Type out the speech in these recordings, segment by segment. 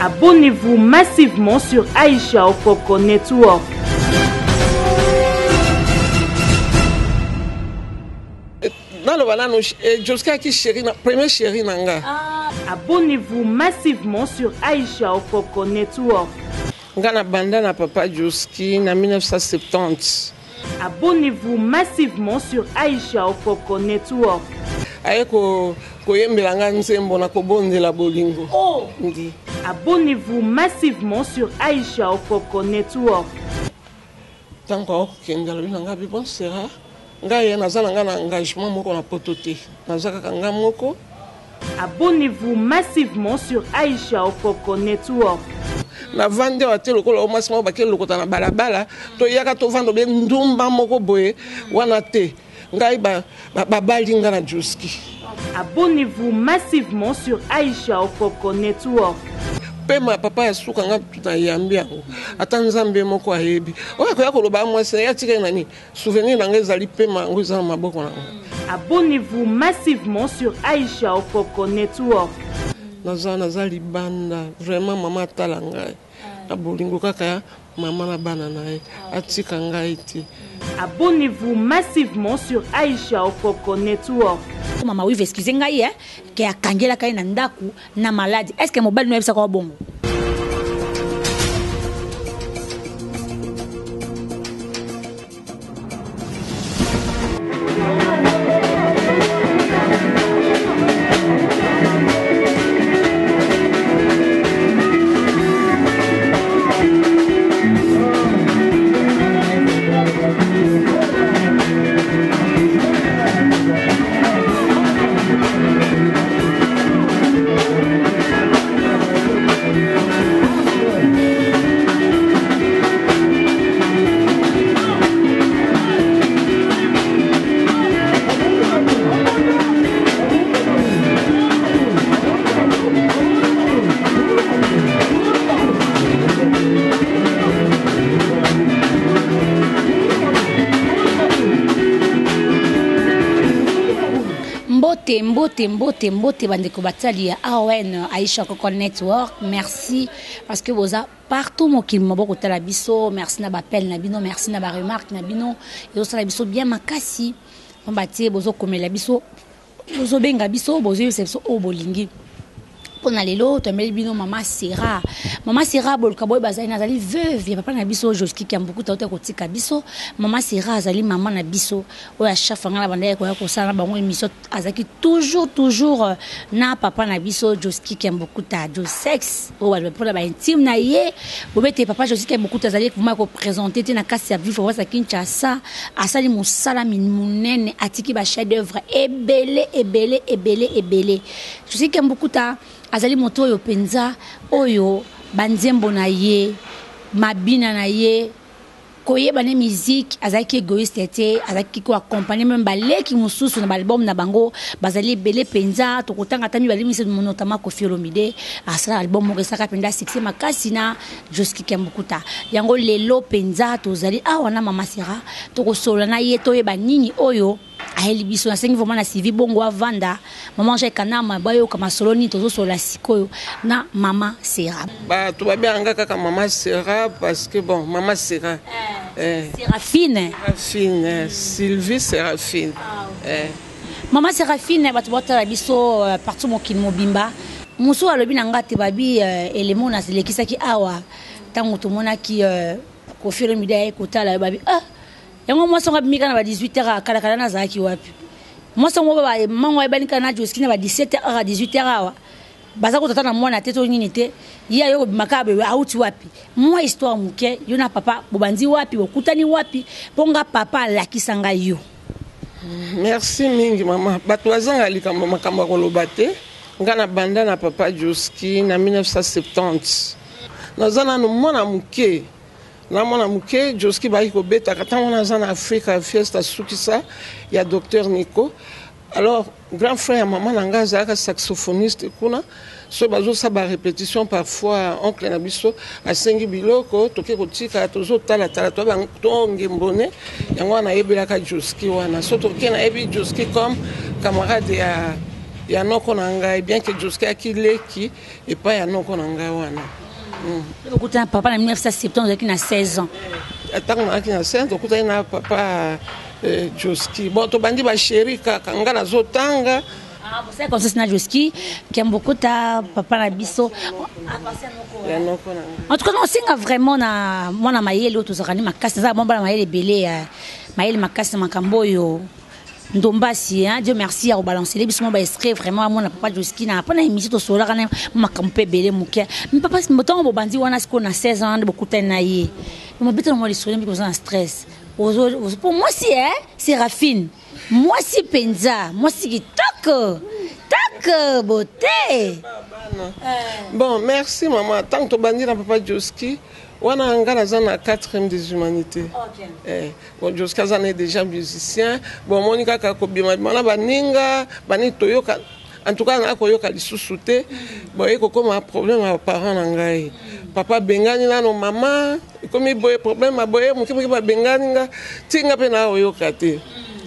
Abonnez-vous massivement sur Aïcha Okoko Network. Abonnez-vous massivement sur Aïcha Okoko Network. Ngana banda na papa Joski na 1970. Abonnez-vous massivement sur Aïcha Okoko Network. Ayeko koyembela nga nzembo na kobondela bolingo. Oh. Ndi. Abonnez-vous massivement sur Aïcha Okoko Network. Tanko kendala binanga bon sera. Nga ye nazala nga na engagement moko na potote. Nazaka kanga moko. Abonnez-vous massivement sur Aïcha Okoko Network. Na vande wa te lokolo o masimo ba ke lokota na balabala to yaka to vando be ndumba moko boye wana te ngai ba balinga na Joski. Abonnez-vous massivement sur Aïcha Okoko Network. Pema papa ya suka nga tuta yambi yango ata nzambe moko ayebi oya ko yakoloba mwese ya tika nani souvenir na ngeza li pema ngo za maboko na. Abonnez-vous massivement sur Aïcha Okoko Network. Naza libanda vraiment mama talanga abolingo kaka mama na bana nae atika ngai ti. Abonnez-vous massivement sur Aïcha Okoko Network. Maman oui excusez ngai ke akangela kai na ndaku na malade. Est-ce que mobile no yebisa ko bongo? Mbote bandeko batali ya AON Aïcha Okoko Network. Merci parce que vous avez partout mokili maboko tala biso. Merci na bapel na bino, merci na ba remarque na bino. Et aussi la biso bien makasi. On batie bozo komela biso. Bozo benga biso, bozo biso o bolingi. Pona lelo tomeli bino mama Sera. Mama Sera bolka boy bazali nazali veuve papa na biso Joski qui a beaucoup de kotika biso. Mama Sera azali maman na biso. Oya chafa ngala banda ko sala bango émission azaki toujours na papa na biso Joski qui a beaucoup de sexe. O ba pour ba intime na ye. Bobete papa Joski qui a beaucoup azali ko ko présenter te na kasi ya vivre wa Kinshasa. Asali musala munene atiki ba chef d'œuvre ebele. Joski qui a beaucoup azali moto oyo penza oyo banzembo na ye mabina na ye koyeba ne musique azaki égoïste te azaki ko accompagner même baleki mususu na album na bango bazali belé penza to kotanga tami bali mise monotama Koffi Olomide asala album mo resaka penza succès makasi na Joski Kembukuta yango lelo penza to zali awana mama Sera to ko solo na ye to yeba nini oyo aheli biso na sengi vraiment na civi bongo avanda maman j'ai kanama bayo kama soloni tozo sola sikoyo na mama Sera ba to ba bien kaka mama Sera parce que bon mama Sera Séraphine Sylvie Séraphine mama Séraphine ba to bota biso partout mokili mobimba muso alobi na ngati babi élément na lekisaki awa tango to mona ki Koffi Olomide kotala babi yango mwasa ngabimika na ba 18h kala na zaki wapi mwasa ngo ba mango ebanika na Joski na ba 17h à 18h awa baza ko tata na mwana teto nini te ya yo makabe auti wapi moi histoire muke yo na papa bobandi wapi bokutani wapi ponga papa lakisanga yo. Merci mingi mama bato azanga likambo makamba ko lobate ngana banda na papa Joski na 1970 nazana no mwana muke na mwana muke Joski ba ko beta katanga na zana Afrika fiesta sukisa ya docteur Nico. Alors grand frère maman nanga zaka saxophoniste kuna so bazo sa ba répétition parfois oncle na biso asengi biloko toke kotika tozo tala to ba tonge mbone yango na yebela ka Joski wana so toke na yebi Joski comme camarade ya noko na ngai bien que Joski akileki et pas ya noko na ngai wana. Okuta papa na 1970 qui na 16 ans. Attends na ki na 16 okuta na papa Joski. Bon to bandi ba chéri kaka nga na zotanga. Ah, vous savez comme ça na Joski qui aime beaucoup ta papa na biso. Ya noko na. En tout cas, on singa vraiment na mwana mayele otozakani makasi za bomba na mayele belé mayele makasi makambo yo. Ndombasi, hein, Dieu merci à rebalancer les bisous ba extrait vraiment mon papa Joski na pas na émission to sola kana makampe belé muke. Mais papa ce moto bo bandi wana ce qu'on a 16 ans beaucoup tena yi. Mo bito mo lisolo mbi ko en stress. Pour moi si hein, c'est Rafine. Moi si penza, moi si kitoko. Tak beauté. Bon, merci maman. Tant que tu bandi na papa Joski, on a un gars dans la 4e des humanités. Bon, Joski est déjà musicien. Bon, Monica Kakobima, on baninga, bani toyoka. En tout cas, on a koyoka li sous-souté. Bon, il y a un problème à parents nangai. Papa bengani na no maman, comme il y a problème à boyer, mon kimi ba bengani nga, tinga pe na oyoka te.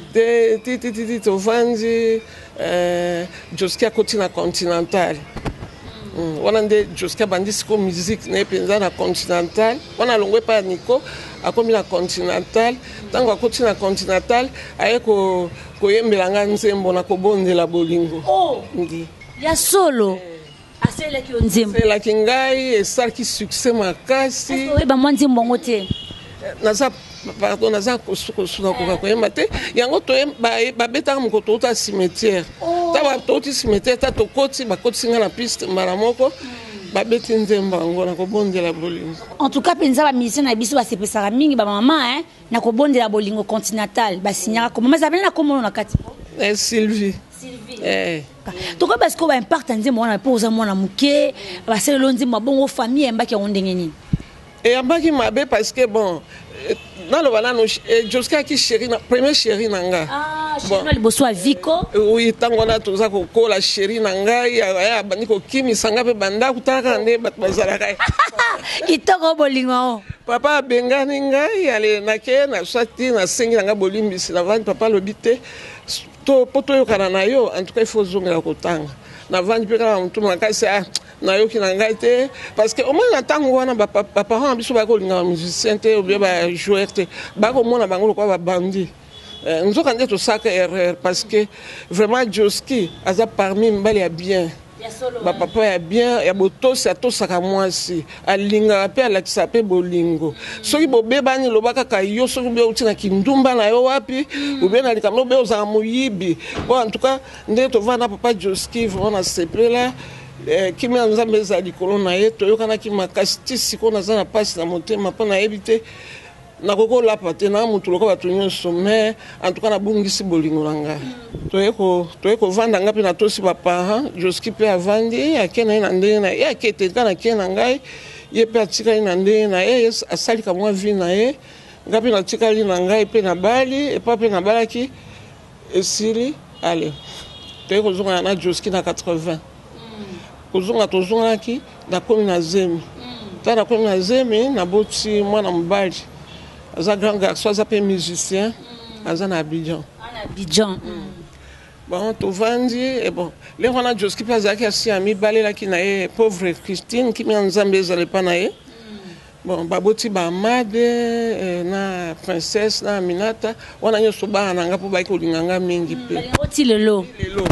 Ti vanzi Joski a côté na continental. On a des Joski bandi siko musique ne penza na continental. On a longwe pa Nico a komi na continental. Tango a côté na continental ayeko koyembelanga nzembo na kobondela bolingo. Oh, ndi. Ya solo. Asele ki onzembo. C'est la kingai et ça qui succès makasi. Oui, ba mwanzi mbongo te. Naza pardon naza kosuna ko koyemba te. Yango to ba beta mo ko to cimetière. Ta ba to cimetière ta to koti ba koti singa na piste mara moko. Ba beti nzemba ngo na kobondela bolingo. En tout cas penza ba musicien na biso ba sepesaka mingi ba maman hein na kobondela bolingo continental ba signaka ko mama zabela na komono na kati. Sylvie. Toko parce que ba impact nzembo wana poza mwana muke ba selo nzembo bongo famille embaki ondenge nini. Et embaki mabe parce que bon dans le banano Joski qui chéri na premier chéri nanga. Ah, chéri na liboso a Vico. Oui, tango na toza ko kola chéri nanga ya bani ko kimi sanga pe banda kutaka nde bat bazalaka. Kitoko bolingo. Papa bengani ngai ale nake na swati na sengi nanga bolimbisi na vandi papa lobite to poto yo kana na yo en tout cas il faut zonga kotanga. Na vandi pe kana mtu makasi na yo kinanga te parce que au moins na tango wana ba parents biso ba ko linga musicien te ou bien ba joueur te ba ko mona bango ko ba bandi. Nous avons dit ça erreur parce que vraiment Joski a parmi mbali ya bien. Ba papa ya bien ya botosi atosaka mwasi alinga pe alakisa pe bolingo soki bobebani lobaka ka yo soki be utina kindumba na yo wapi ou bien na likambo be ozanga moyibi bon en tout cas nde tovanda papa Joski vraiment na sepela kimi ya nzambe eza likolo na ye toyokanaki makasi ti sikoyo naza na pasi na motema mpo nayebi te nakoko lapa te na mutu lokola bato nyonso mais en tout cas nabungisi bolingo na nga toye kovanda nga mpe natosi baparent Joski mpe avandi ake na ye na ndenge na ye ake etelika na kie na ngai ye mpe atikali na ndenge na ye asalika mwa vi na ye nga mpe natikali na ngai mpe nabali epa mpe nabalaki esili ale toye kozongana na Joski na 80 kozonga tozongaki nakomi na zemi ta nakomi na zemi naboti mwana mobali aza grand garçon aza pe musicien aza na Abidjan. Bon tovandi et bon les wana Joski mpe azalaki asi ya mibalelaki na ye pauvre Christine kimi ya nzambe ezala epa na ye bon baboti baamade na princesse na Aminata wana nyonso bana na nga mpo baki kolinga nga mingi mpe ti lelo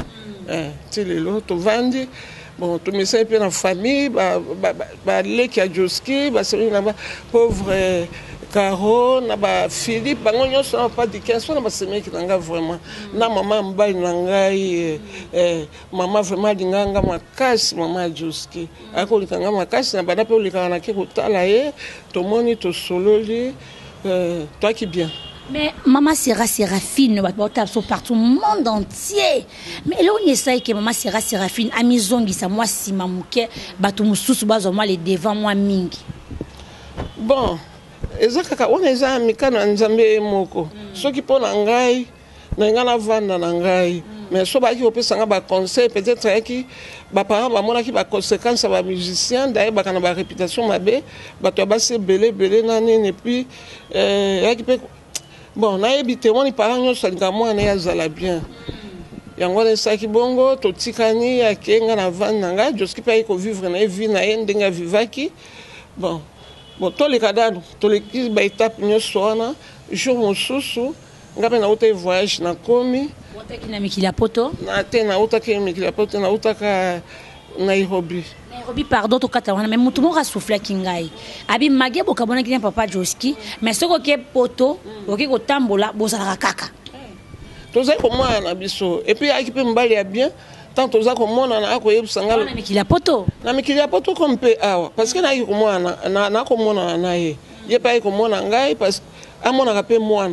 tovandi bon tomesai mpe na famille baleki ya Joski baseli na ba pauvre Caro na ba Philippe bango nyonso na pas de 15 na basemeki na nga vraiment na mama mbali na ngai mama vraiment linganga makasi mama Joski akolika nga makasi na bana pe olika na ke kotala ye tomoni tosololi toi qui bien. Mais maman Séraphine, partout au monde entier. Mais là, on essaye que maman Séraphine, amizongi sa moi si mamouke, batou mususu bazo moi les devant moi mingi. Bon, ezaka on eza amika na nzambe moko. Soki po na ngai, na ngana vanda na ngai. Mais so ba ki opesanga ba conseil peut-être ki ba parents ba mona ki ba conséquences ba musicien d'ailleurs ba kana ba réputation mabe, bato ba se belé na nini et puis yaki pe bon nayebi te woni parents nyonso alinga mwana ye azala bien yango wana esalaki bongo totikani ake nga na vandi na ngai joski mpe ayi kovivre na ye vi na ye ndenge avivaki bon toleka dano toleki baetape nyonso wana jour mosusu nga mpe nauta voyage nakomi na mikili ya poto te nautaki mikili ya poto nautaka Nairobi. Nairobi, pardon, tokata wana, mais mutu moko asuflaki ngai. Abi mage bokabona kina papa Joski, mais soko ke poto, oki kotambola bozalaka kaka. Tozali komona na biso, et puis aki pe mbali ya bien, tant tozali komona na akoyebisa ngalo. Na mikili ya poto. Na mikili ya poto comme pe awa, parce que na aki komona na komona na ye. Ye pa aki komona ngai parce amona pe mwana.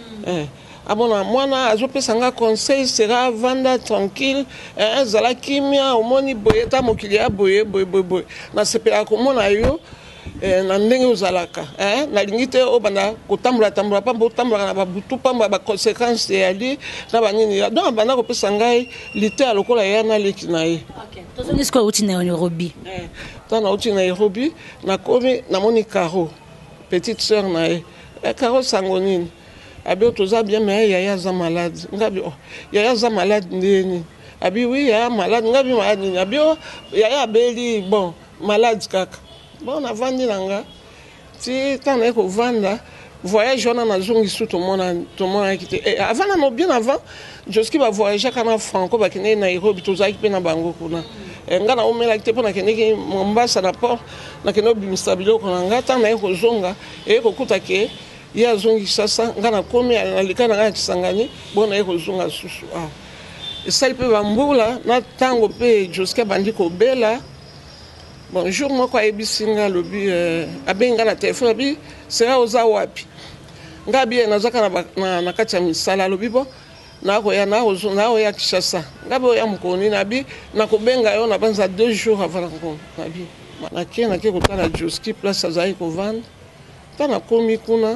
Abona mwana azopesa nga conseil sera vanda tranquille zala kimia omoni boye ta mokili ya boye na sepela komona yo na ndenge ozalaka nalingi te obanda kotambola pamba otambolaka na babutu pamba baconséquence ya li na banini donc abanda kopesa ngai lite ya lokola ya na leki na ye tozongi sikoyo outi na Nairobi tana outi na Nairobi nakomi namoni Caro petite sœur na ye Caro sango nini abi toza bien mais yaya za malade ngabi yaya za malade ndeni abi oui yaya malade ngabi malade abi yaya beli bon malade kaka bon na vandi nanga ti tana eko vanda voyage on a zongi sous tout monde qui était avant na bien avant Joski va voyager kana franco ba kene Nairobi toza ki pe na bango kuna nga na omela ki te pona kene ki Mombasa na port na kene bimistabilo kuna nga tana eko zonga eko kutake ya zongi sasa ngana komi alikana ngana Kisangani bona eko zonga susu esali pe bambula na tango pe Joski bandi ko bela bonjour moko ayebisinga lobi abenga na telefone abi sera oza wapi ngabi nazaka na kati ya misala lobi bo nako ya Kishasa ngabi oya mukoni nabi nakobenga yo na banza 2 jours avant nabi nake kotala Joski place azali kovanda tana komi kuna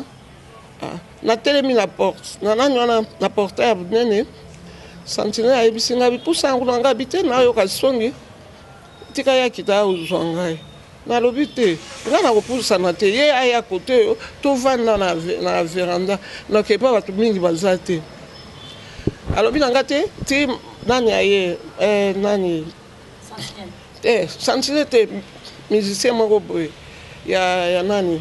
na telemi na porte na nani wana na portail nene sentinelle ayebisinga bi pusa nguna ngabi te na yo kasongi tika ya kita uzwangai na lobi te nga na kopusa na te ye aya kote yo tovanda na veranda na kepa bato mingi baza te alobi na nga te ti nani aye nani sentinelle te musicien moko boye ya nani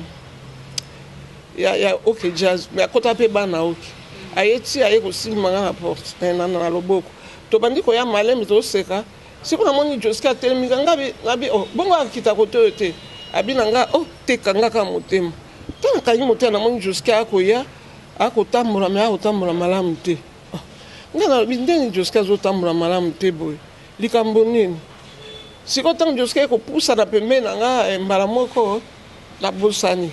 ya ok jazz mais akota pe bana ok aye ti aye kosilima nga na porte na loboko tobandi koya malemi toseka si kuna moni Joski atelemi ngabi bongo akita kote te abina nga teka nga ka motema tana kanyi motema na moni Joski akoya akotambola me akotambola malamu te nga na bindeni Joski azotambola malamu te boye likambo nini siko tango Joski ekopusa na pembeni na nga mbala moko na bosani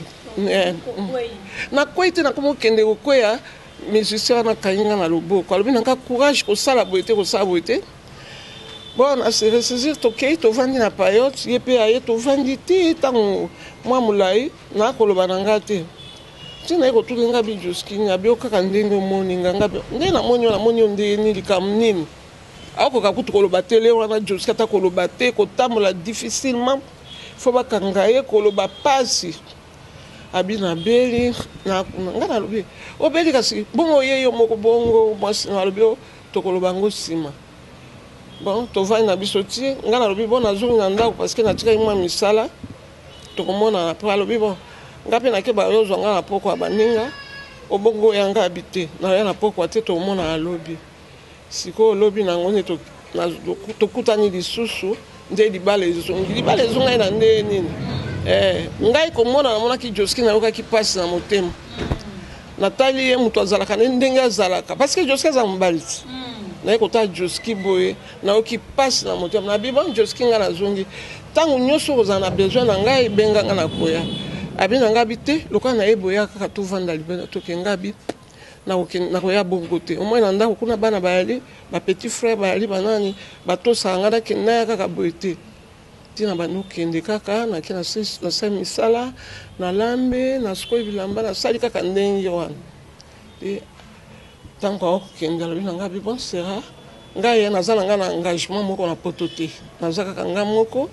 na kwei te nakomokende kokweya musicien wana kanyi nga na loboko alobi na nga courage kosala boye te kosala boye te bon na se ressaisir tokei tovandi na payote ye mpe aye tovandi te ntango mwa molai nakoloba na nga te ntina ye kotuli nga bi Joski abi yo kaka ndenge omoni nga ngabi nde namoni yo namoni yo ndeni likambo nini akoka kutu koloba te le wana Joski ata koloba te kotambola difficilement fo bakanga ye koloba pasi abi na beli nga nalobi obeli kasi bongo ye yo moko bongo mwasi nalobi yo tokoloba ngo nsima bon tovandi na biso ti nga nalobi bon nazongi na ndako parce que natikaki mwa misala tokomona na po alobi bon nga mpe nakeba yozwa nga na poko ya baninga obongo ya nga abi te naya na poko te tokomona alobi sikoyo olobi nango nde tokutani lisusu nde libala ezongai na nde nini ngai komona namonaki Joski nayokaki pasi na motema natali ye moto azalaka nde ndenge azalaka parce que Joski aza mobali ti naye kotala Joski boye nayoki pasi na motema nabi bon Joski nga nazongi ntango nyonso kozala na besoin na ngai ebenga nga na koya abi na ngabi te lokola naye boya kaka tovanda libela toke ngabi nakoya bongo te omoi na ndako kuna bana bayali bapetit frère bayali banani batosaka nga nakende naya kaka boye te ntina bandokende kaka nake nasali misala nalambe nasikoyi bilamba nasali kaka ndenge wana ntango akokende alobi na nga bi bon sera ngai ye naza na nga na engagement moko na poto te naza kaka nga moko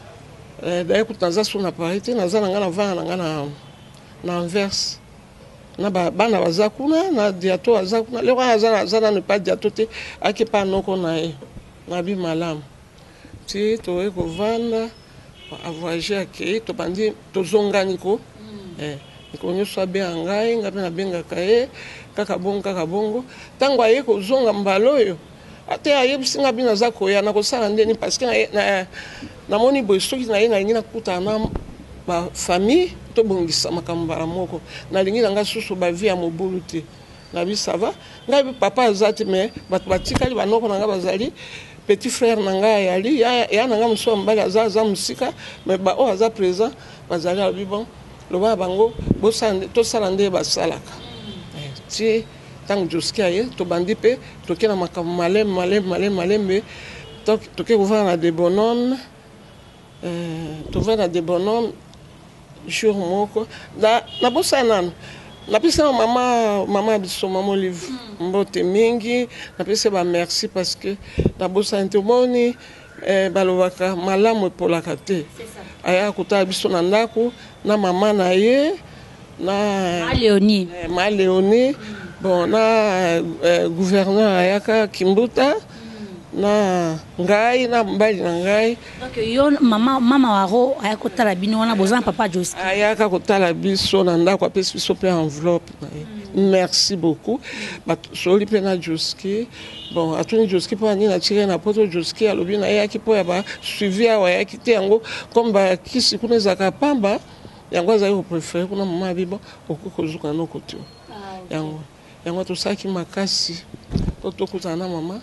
daye kutu naza so na Paris te naza na nga na vana na nga na Anvers na bana baza kuna na diato aza kuna lelo aza ne pas diato te ake pa noko na ye na bi malamu ti to eko vanda a voyager akei to bandi to zongani ko ko nyuso abe ngai ngabe na benga kae kaka bongo tango aye ko zonga mbaloyo ate aye bisinga bina za koya na ko sala ndeni parce que na moni boy soki na ye na ngina kuta na ba famille to bongisa makambara moko na lingi nga susu ba vie ya mobulu te na bi ça va ngai papa azati mais bat batikali banoko na nga bazali petit frère na nga yali ya na nga muso mbali aza musika mais ba o aza présent bazali abi bon lo ba bango bo sande to salande ba salaka ti tang jusqu'à ye to bandi pe to kena makam malem to ke ouvrir na des bonhommes to va na des bonhommes jour moko na bosa nano na pesa mama biso mama Olive mbote mingi na pesa ba merci parce que na bosa ntomoni balobaka malamu polaka te aya kuta biso na ndako na mama na ye na Léonie bon na gouverneur ayaka Kimbuta na ngai na mbali na ngai donc yo mama waro ayakotala bino wana bozana papa Joski ayaka kotala biso na ndako apesi biso pe enveloppe merci beaucoup soli pe na Joski bon atuni Joski po ani na tire na poto Joski alobi na yaki po ya ba suivi awa yaki te yango comme ba kisi kuna zaka pamba yango azali ko préférer kuna mama bibo okozuka no koto yango to saki makasi to kutana mama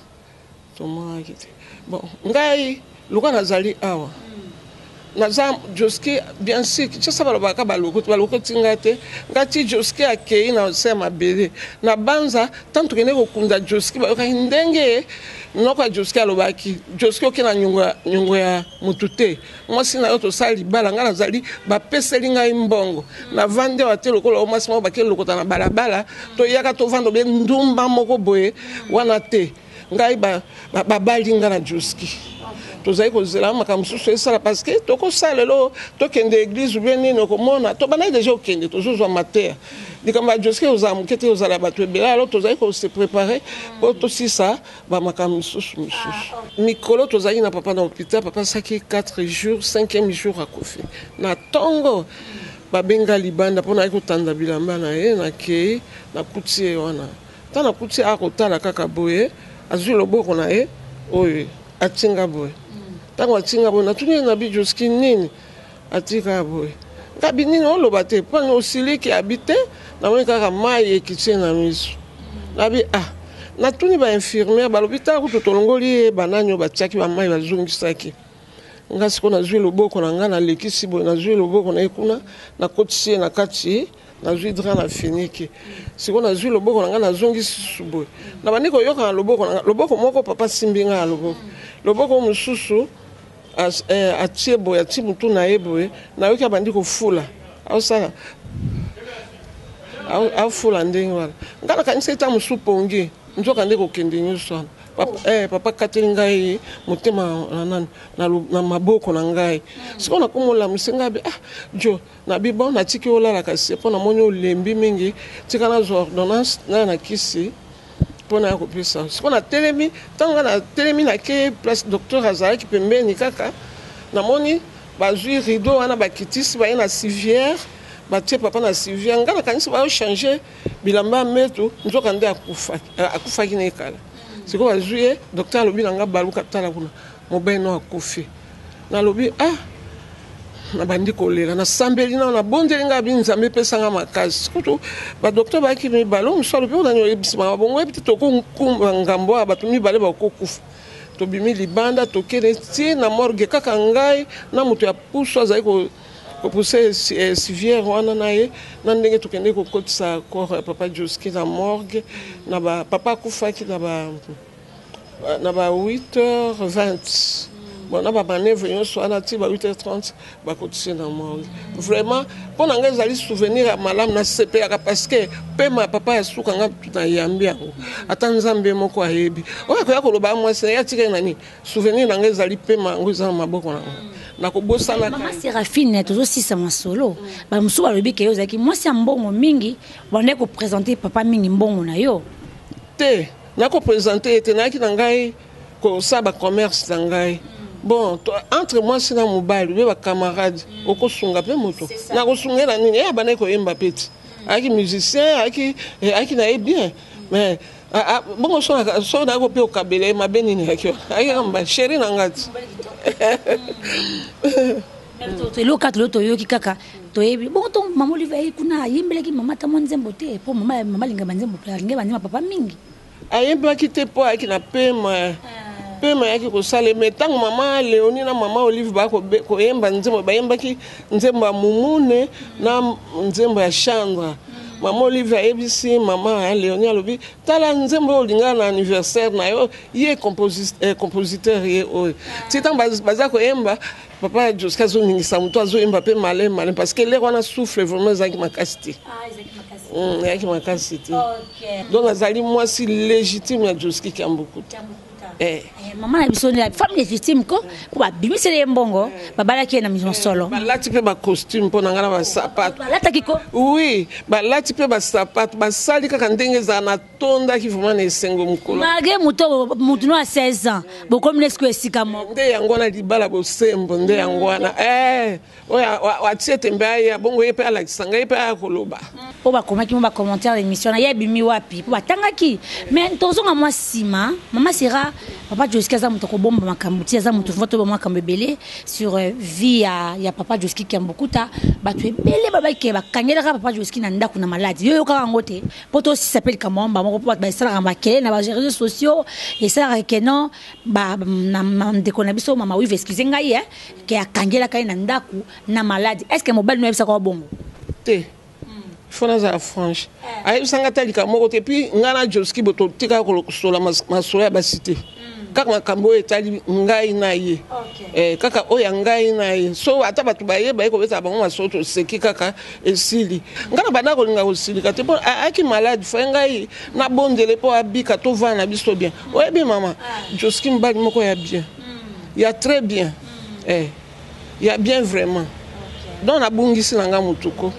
bon ngai luka nazali awa naza Joski bien sûr tu sais balobaka baloko tingate ngati Joski akei na sema bele na banza tanto kene kokunda Joski ba ndenge noko Joski alobaki Joski okena nyungo ya mutute mwasi na yoto sali bala ngana nazali ba peseli ngai mbongo na vande wa te lokolo mwasi mo bakelo lokota na balabala to yaka to vando be ndumba moko boye wana te ngai ba balinga na Joski tozali kozela makambo susu esala parce que tokosala lelo tokende église ou bien nini okomona to bana déjà okende tozozwa mater likambo ya Joski ozala moke te ozala bato ebele alo tozali kose préparer po tosisa bamakambo misusu mikolo tozali na papa na hôpital papa saki 4 jours 5e jour akufi na ntongo babenga libanda mpona ayi kotanda bilamba na ye nakei nakuti ye wana ntan nakuti ye akotala kaka boye azwi loboko na ye oyo atinga boye ntango atinga boye natuni na bi Joski nini atika boye ngabi nini oloba te mpani osiliki abi te namoni kaka mai ekiti ye na miso nabi natuni bainfirmiere balobi ta kutu tolongoli ye banani oyo batiaki bamai bazongisaki nga siko nazwi loboko na nga nalekisi boye nazwi loboko na ye kuna nakotisi ye na kati nazwi dra na finiki siko nazwi loboko na nga nazongisi susu boye na bandi koyoka na loboko moko papa simbi nga na loboko mosusu atie boye atie mutu na ye boye nayoki abandi kofula aosala afula ndenge wana nga nakanisa eta mosu pongi nzoka nde kokende nyonso wana papa kateli ngai motema na maboko na ngai siko nakomolamise ngai be jo nabi bon natiki olalaka se mpo namoni olembi mingi tika nazwa ordonnance ngai na kisi mpo na ya kopesa siko natelemi ntango ngai natelemi nake place docteur azalaki pembeni kaka namoni bazwi rideau wana bakitisi baye na civière batie papa na civière ngai nakanisi baochange bilamba metu nzoka nde akufaki na ekala siko bazwi ye docteur alobi na nga baluka tala kuna mobali no akufi nalobi nabandi kolela nasambeli nao nabondeli nga abi nzambe epesanga makasi kutu badocteur bayaki mibale mosu alobi odani oyebisima bongo yebi te tokokumba ngambo ya bato mibale bakokufa tobimi libanda tokende tie na morgue kaka ngai na moto ya pusu azali kopuse civière wana na ye na ndenge tokende kokotisa corps ya papa Joski na morgue na papa akufaki na ba 8h20 Bon, na papa ne venu soit na ti ba 8h30 ba continuer na moi. Vraiment pour nga ezali souvenir malamu na CP parce que pe ma papa ya suka nga na yambi yango. Ata nzambe moko ayebi. Oya ko ya ko loba moi c'est ya tika nani. Souvenir na nga ezali pe ma ngo za maboko na. Na ko bosana Maman Séraphine toujours si ça solo. Ba musu ba lobi ke yo zaki moi c'est mbongo mingi, bande ko présenter papa mingi mbongo na yo. Te na ko présenter te na ki na ngai ko sa ba commerce na ngai. Bon, entre moi c'est na mobile, be ba camarade, oko sunga pe moto. Na ko sungela nini? Ya bana ko yemba peti. Aki musicien, aki na bien. Mais bon so na ko pe o kabele ma benini aki. Aki kamba chéri na ngati. To loka to yo ki kaka. To yebi bon to maman lui va kuna yembele ki mama ta monzembo te. Po mama linga banzembo pla linga banzembo papa mingi. Ayemba ki te po aki na pema. Pema yaki ko sale metang mama Léonie na mama Olive ba ko yemba nzembo ba yemba ki nzembo ya mumune na nzembo ya Chandra. Mama Olive ayebisi mama Léonie alobi tala nzembo olinga na anniversaire na yo ye compositeur ye o. Titan baza ko yemba papa jusqu'à zo ningisa muto azo yemba pe malé parce que les wana souffle vraiment zaki makasti. Yaki makasti. OK. Donc azali moi si légitime ya Joski Kiambuku. Maman na biso la femme légitime ko pour bimisele mbongo babala ki na maison solo balati pe ba costume pour nangana ba sapato balata kiko oui balati pe ba sapato basali kaka ndenge za na tonda ki vraiment na esengo mukolo mage mutu no a 16 ans boko mnesco esika moko nde yango na libala bo sembo nde yango na oya watie tembe ya bongo yepe ala kisanga yepe akoloba po ba komaki mo ba commentaire l'émission na yebimi wapi po batangaki mais tozonga moi sima maman sera papa Joski za muto ko bomba makambo tia za muto voto bomba makambo belé sur vie ya papa Joski Kiambukuta batu ebele baba ke bakangela ka papa Joski na ndako na maladi yo yoka ngote poto si s'appelle kamamba moko ba sala ba kele na ba réseaux sociaux et ça rekeno ba na ndeko na biso mama oui excusez ngai ke akangela ka na ndako na maladi est-ce que mobile no ebisa ko bongo te fona za franche ayi sanga tali ka moko te puis ngana Joski boto tika ko sola masolo ya basité kaka makambo etali ngai na ye kaka oya ngai na ye so ata batu baye baye ko beta bango masoto seki kaka esili ngana bana ko linga osili ka te po aki malade fa ngai na bondele po abika to va na biso bien oye bien mama Joski mbali moko ya bien ya très bien ya bien vraiment donc na bungisi na nga mutuko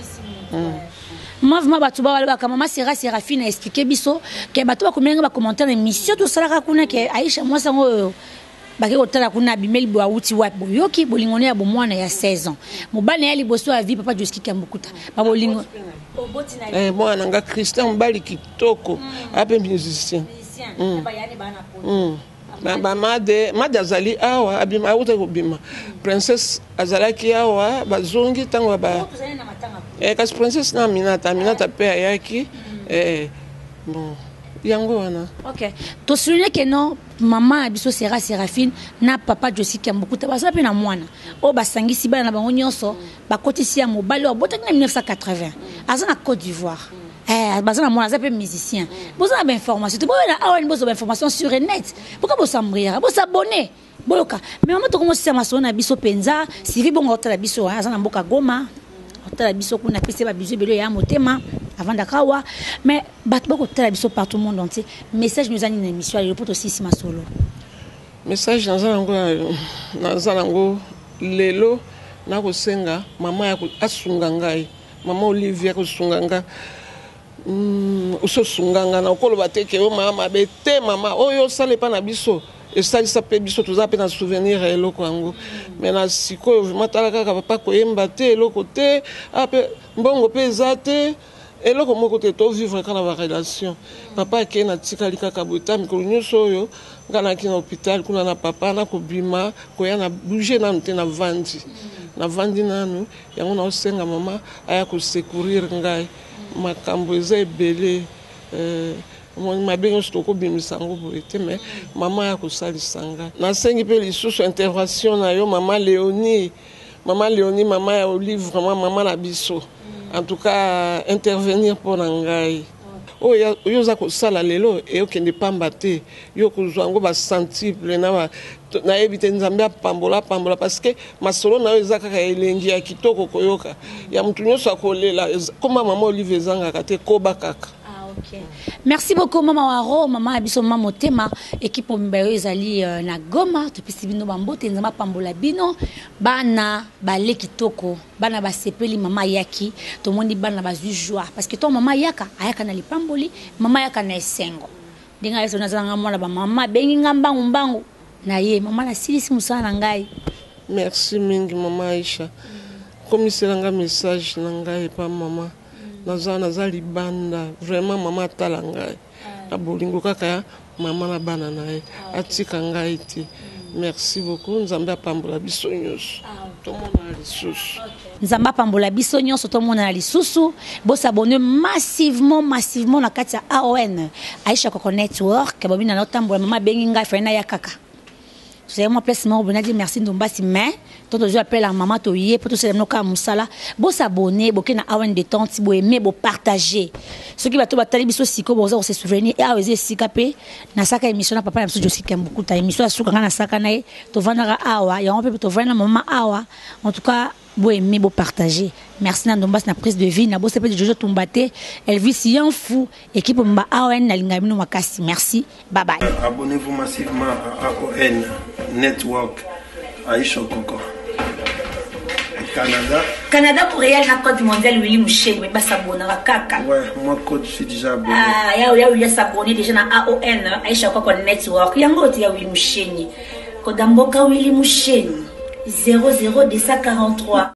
Mavma batuba wale baka mama Séraphine a expliqué biso ke batuba komenga ba commentaire émission to sala kuna ke Aisha moi sango baki otala kuna bimeli bo awuti wa boyoki bolingone ya bomwana ya 16 ans mobali ya liboso ya vie papa Joski Kiambukuta ba bolingo mwana nga Christian mbali kitoko ape musicien ba yani bana polo made azali awa abima auta kobima princesse azalaki awa bazongi tango ba kasi princesse na Aminata pe ayaki bon yango wana OK to souligner que non maman biso Séraphine na papa Joski Kiambukuta baza pe na mwana o basangisi bana na bango nyonso bakotisi ya mobali o botaki na 1980 aza na Côte d'Ivoire bazana moi ça peut musicien vous avez information tu avez information sur net pourquoi vous s'embrouiller vous s'abonner boloka mais maman to commence à maso na biso penza sivi bongo otala biso azana mboka Goma otala biso kuna pese ba biso belo ya motema avant d'akawa mais bat boko otala biso partout le monde entier message nous ani na émission le poto aussi masolo message dans nango lelo na ko senga mama ya asunga ngai mama Olivia ko sunga ngai usosunganga na okolo bateke o mama bete mama oyo sale pa na biso esalisa pe biso toza pe na souvenir eloko yango mais na sikoyo matala kaka papa koyemba te eloko te ape mbongo pe eza te eloko moko te to vivre kana ba relation papa ke na tikali kaka bota mikolo nyonso oyo ngana ki na hôpital kuna na papa na kobima koya na bouger na nte na vandi nanu yango na osenga mama aya ko secourir ngai makambo eza ebele mabe nyonso tokobimisa yango boye te mais mama ya kosalisa ngai nasengi mpe lisusu intervention na yo mama Léonie mama ya Olive vraiment mama na biso en tout cas intervenir mpo na ngai oyo oza kosala lelo eyokende pamba te yo kozwa yango basensible na yebi te nzambe apambola parce que masolo na yo eza kaka elengi ya kitoko koyoka ya mutu nyonso akolela koma mama Olive ezangaka te koba kaka. Okay. Merci beaucoup Maman Waro, Maman Abiso Maman Motema, équipe Mbayo ezali na Goma, topesi bino bambote nzama pambola bino, bana bale kitoko, bana basepeli Mama Yaki, to mondi bana bazui joie parce que ton Mama Yaka ayaka na lipamboli, Mama Yaka na esengo. Dinga yeso nazanga mwana ba mama bengi ngambangu mbangu na ye mama na silisi musana ngai. Merci mingi Mama Aisha. Komiselanga message na ngai pa mama. Naza libanda vraiment mama atala ngai abolingo kaka ya mama na bana na ye atika ngai te. Merci beaucoup nzambe apambola biso nyonso tomona lisusu nzambe apambola biso nyonso tomona lisusu bo s'abonner massivement na kati ya AON Aisha Coco Network babina na otambola mama bengi ngai faina ya kaka. C'est moi plus moi on dit merci Ndombasi mais tout je appelle à maman to yé pour tout c'est noka musala bo s'abonner bo kena awen détente bo aimer bo partager ce qui va to batali biso siko bo se souvenir et awezer sikape na saka émission na papa na biso josi kem beaucoup ta émission asuka na saka na to vandara awa ya on peut to vendre maman awa en tout cas bo aimer bo partager merci Ndombasi na prise de vie na bo c'est pas de Jojo Tombate Elvis Yan fou équipe mba AON na lingamino makasi merci bye bye. Abonnez-vous massivement à AON Network Aisha Coco. Canada pour réel na code mondial Willy Mouchen mais ba s'abonner kaka. Ouais, moi code je suis déjà abonné. Ah, ya s'abonner déjà na AON Aisha Coco Network. Yango ti ya Willy Mouchen. Kodamboka Willy Mouchen 00243